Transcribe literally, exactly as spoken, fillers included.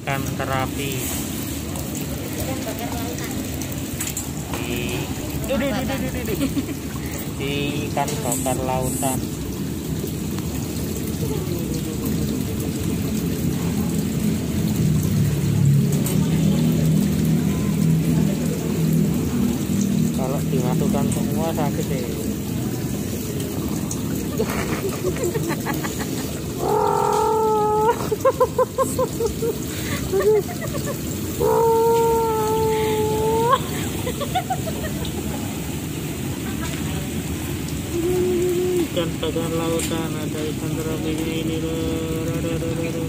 ikan terapi Ikan bakar lautan. di di ikan bakar lautan. Kalau dimasukkan semua sakit deh. Ikan bakar lautan, ada ikan terapinya ini loh.